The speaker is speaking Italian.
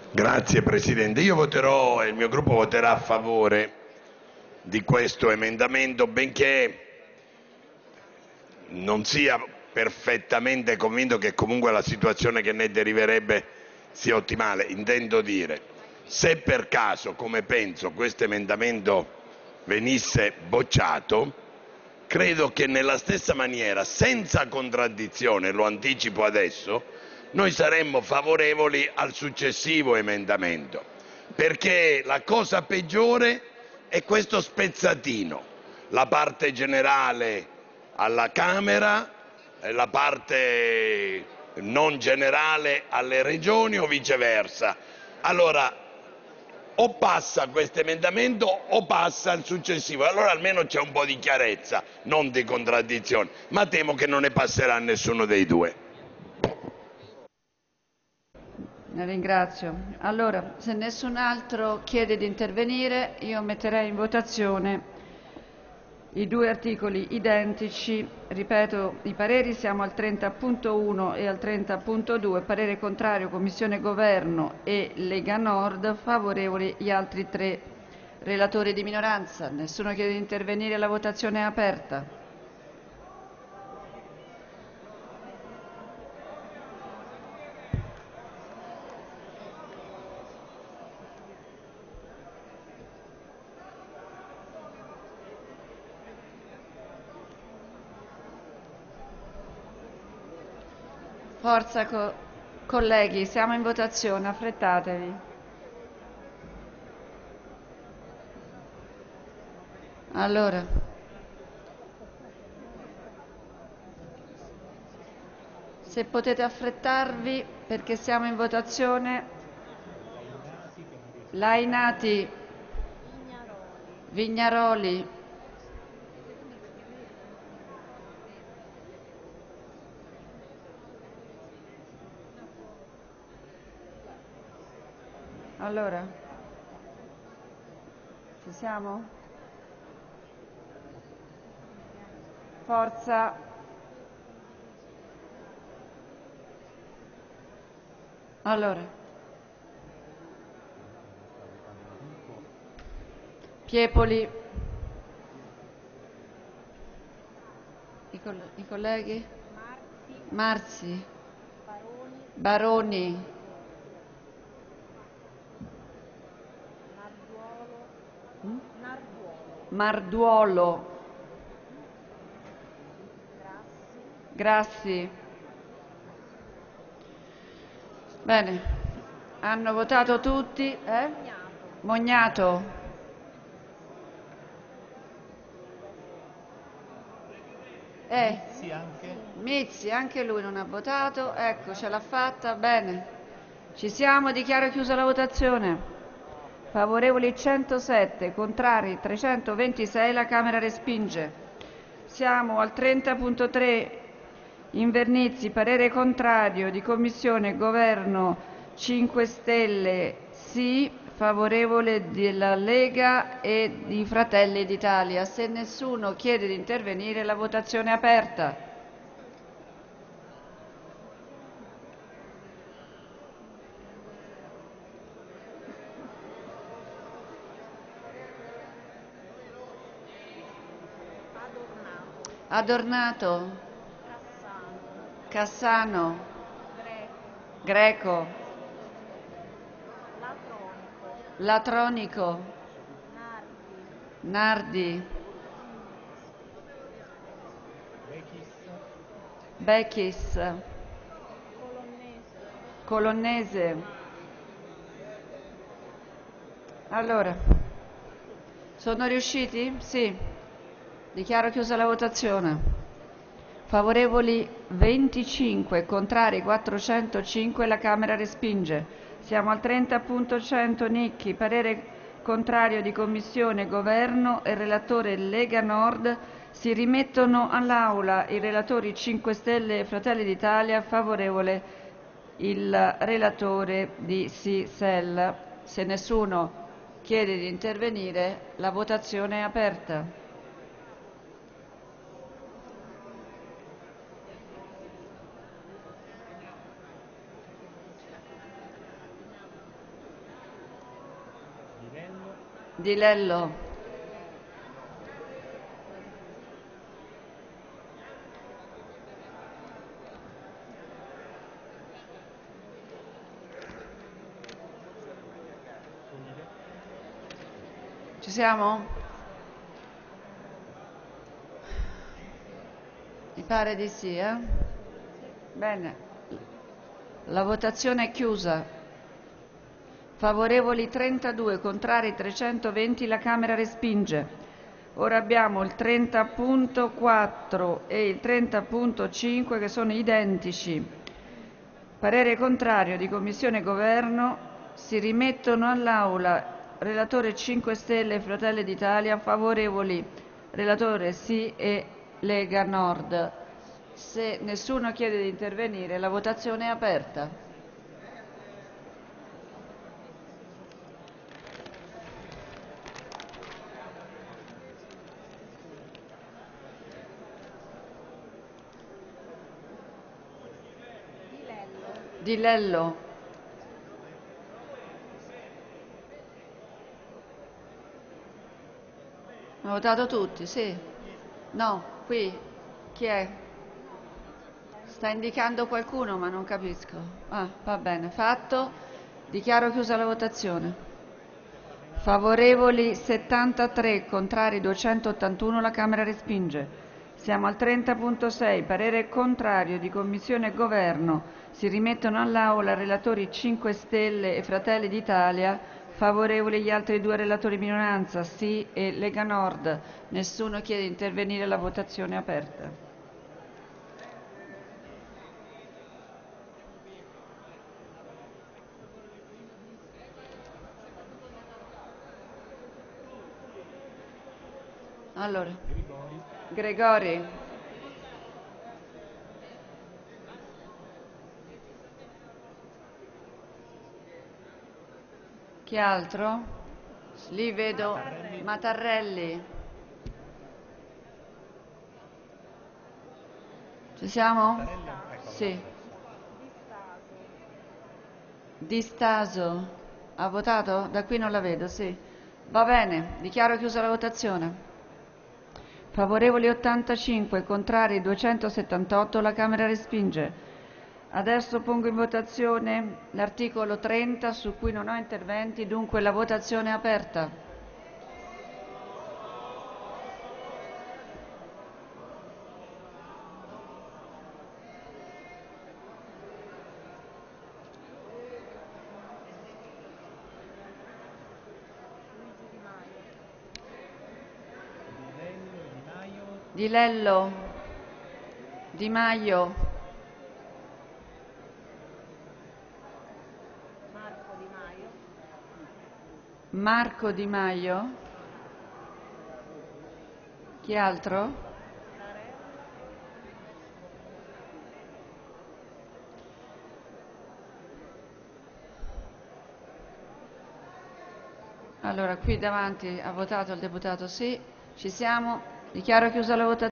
Grazie Presidente. Io voterò e il mio gruppo voterà a favore di questo emendamento, benché non sia perfettamente convinto che comunque la situazione che ne deriverebbe sia ottimale. Intendo dire, se per caso, come penso, questo emendamento venisse bocciato, credo che nella stessa maniera, senza contraddizione, lo anticipo adesso, noi saremmo favorevoli al successivo emendamento, perché la cosa peggiore è questo spezzatino, la parte generale alla Camera e la parte non generale alle regioni o viceversa. Allora, o passa questo emendamento o passa il successivo, allora almeno c'è un po' di chiarezza, non di contraddizione, ma temo che non ne passerà nessuno dei due. La ringrazio. Allora, se nessun altro chiede di intervenire, io metterei in votazione i due articoli identici. Ripeto, i pareri siamo al 30.1 e al 30.2, parere contrario Commissione Governo e Lega Nord, favorevoli gli altri tre. Relatore di minoranza, nessuno chiede di intervenire, la votazione è aperta. Forza colleghi, siamo in votazione, affrettatevi. Allora, se potete affrettarvi perché siamo in votazione. Lainati, Vignaroli, allora, ci siamo? Forza. Allora, Piepoli, i colleghi? Marzi, Baroni, Marduolo, Grassi. Bene, hanno votato tutti? Mognato. Mizzi, anche lui non ha votato. Ecco, ce l'ha fatta. Bene. Ci siamo, dichiaro chiusa la votazione. Favorevoli 107, contrari 326, la Camera respinge. Siamo al 30.3, Invernizzi, parere contrario di Commissione, Governo 5 Stelle, sì, favorevole della Lega e di Fratelli d'Italia. Se nessuno chiede di intervenire, la votazione è aperta. Adornato, Cassano, Greco, Latronico, Nardi, Bechis, Colonnese. Allora, sono riusciti? Sì. Dichiaro chiusa la votazione. Favorevoli 25, contrari 405, la Camera respinge. Siamo al 30.100 Nicchi, parere contrario di Commissione, Governo e relatore Lega Nord. Si rimettono all'Aula i relatori 5 Stelle e Fratelli d'Italia, favorevole il relatore di Sisel. Se nessuno chiede di intervenire, la votazione è aperta. Di Lello. Ci siamo? Mi pare di sì, eh? Bene. La votazione è chiusa. Favorevoli 32, contrari 320, la Camera respinge. Ora abbiamo il 30.4 e il 30.5 che sono identici. Parere contrario di Commissione e Governo. Si rimettono all'Aula. Relatore 5 Stelle e Fratelli d'Italia. Favorevoli relatore sì e Lega Nord. Se nessuno chiede di intervenire, la votazione è aperta. Di Lello. Hanno votato tutti, sì? No, qui. Chi è? Sta indicando qualcuno, ma non capisco. Ah, va bene, fatto. Dichiaro chiusa la votazione. Favorevoli 73, contrari 281, la Camera respinge. Siamo al 30.6, parere contrario di Commissione e Governo. Si rimettono all'Aula relatori 5 Stelle e Fratelli d'Italia. Favorevoli gli altri due relatori minoranza, sì e Lega Nord. Nessuno chiede di intervenire, la votazione è aperta. Allora, Gregori. Chi altro? Lì vedo Matarrelli. Ci siamo? Sì. Di Staso. Ha votato? Da qui non la vedo, sì. Va bene, dichiaro chiusa la votazione. Favorevoli 85, contrari 278, la Camera respinge. Adesso pongo in votazione l'articolo 30 su cui non ho interventi, dunque la votazione è aperta. Di Lello. Di Maio. Marco Di Maio. Chi altro? Allora, qui davanti ha votato il deputato sì. Ci siamo. Dichiaro chiusa la votazione.